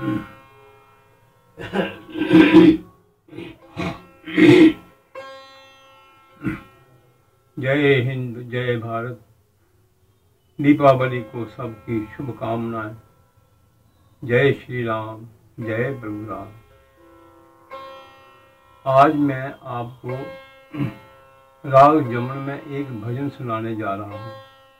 जय हिंद, जय भारत। दीपावली को सबकी शुभकामनाएं। जय श्री राम, जय प्रभु राम। आज मैं आपको राग जमन में एक भजन सुनाने जा रहा हूँ।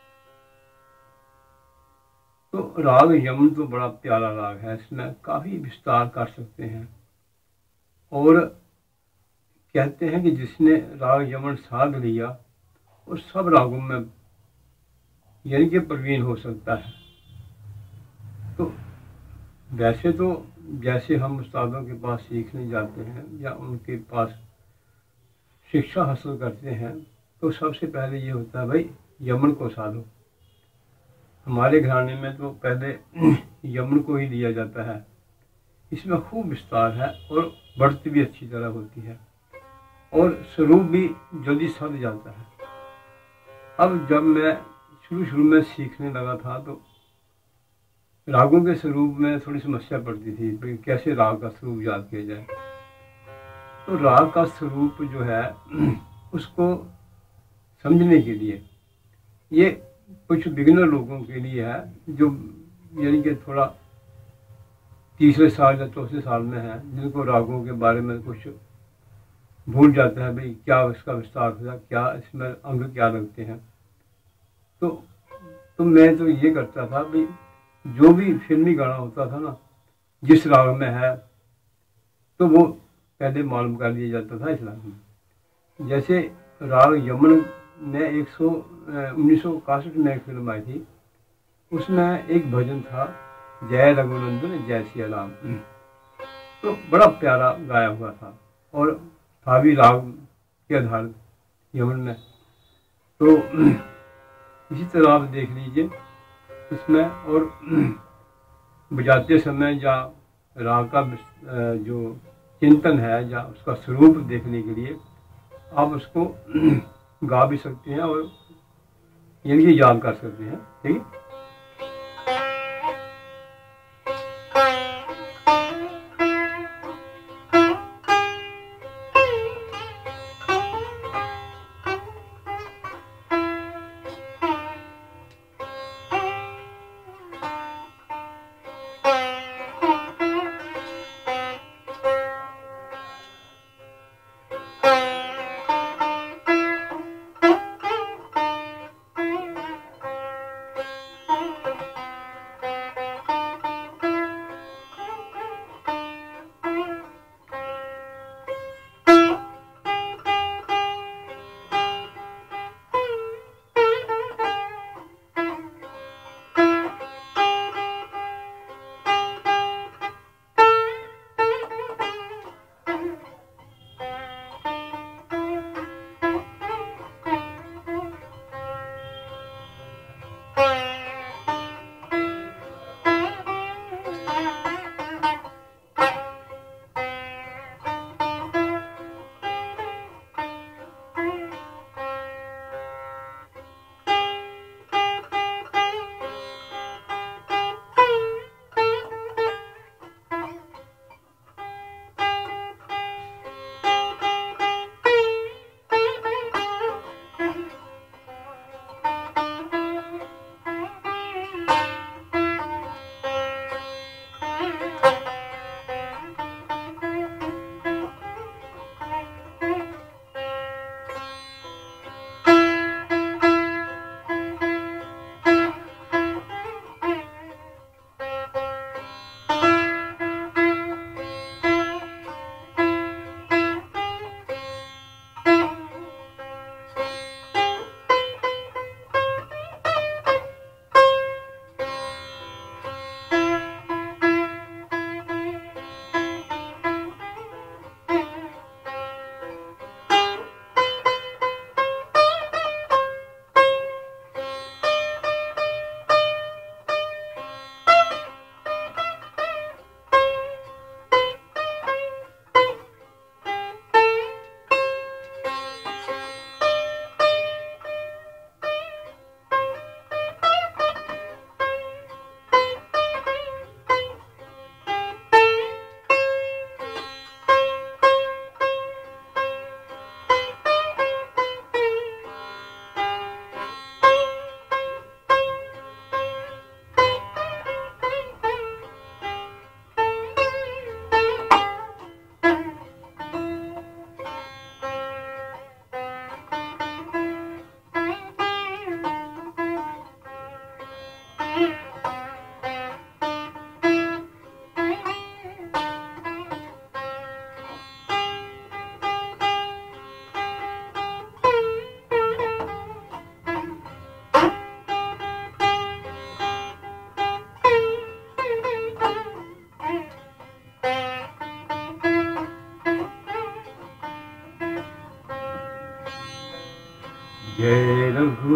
तो राग यमन तो बड़ा प्यारा राग है, इसमें काफ़ी विस्तार कर सकते हैं। और कहते हैं कि जिसने राग यमन साध लिया और सब रागों में यानी कि प्रवीण हो सकता है। तो वैसे तो जैसे हम उस्तादों के पास सीखने जाते हैं या उनके पास शिक्षा हासिल करते हैं, तो सबसे पहले ये होता है भाई यमन को साधो। हमारे घराने में तो पहले यमन को ही लिया जाता है। इसमें खूब विस्तार है और बढ़ती भी अच्छी तरह होती है और स्वरूप भी जल्दी सध जाता है। अब जब मैं शुरू में सीखने लगा था तो रागों के स्वरूप में थोड़ी समस्या पड़ती थी, भाई कैसे राग का स्वरूप याद किया जाए। तो राग का स्वरूप जो है उसको समझने के लिए ये कुछ बिगिनर लोगों के लिए है, जो यानी कि थोड़ा तीसरे साल या चौथे साल में है, जिनको रागों के बारे में कुछ भूल जाता है, भाई क्या इसका विस्तार होता, क्या इसमें अंग क्या लगते हैं। तो मैं तो ये करता था, भाई जो भी फिल्मी गाना होता था ना, जिस राग में है तो वो पहले मालूम कर लिया जाता था इस राग में। जैसे राग यमन में 1961 में एक फिल्म आई थी, उसमें एक भजन था जय रघुनंदन जय श्री राम। तो बड़ा प्यारा गाया हुआ था और था भी राग के आधार यमन में। तो इसी तरह आप देख लीजिए इसमें। और बजाते समय या राग का जो चिंतन है या उसका स्वरूप देखने के लिए आप उसको गा भी सकते हैं और यानी कि याद कर सकते हैं। ठीक है।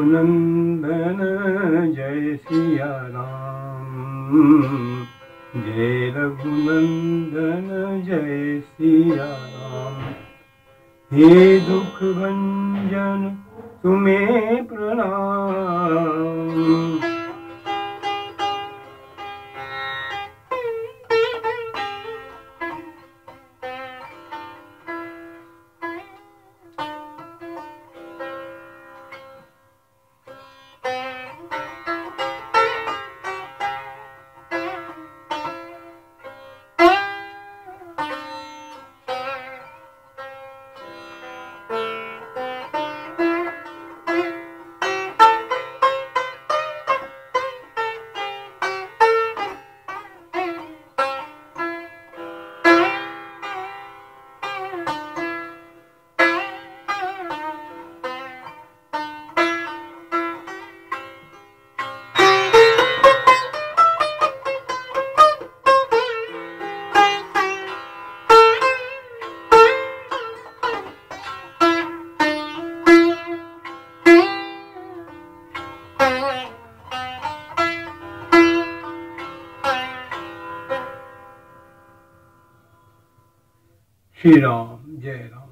रघुनंदन जय सिया राम, जय रघुनंदन जय सिया राम। हे दुख भंजन तुम्हें प्रणाम, श्री राम जय राम।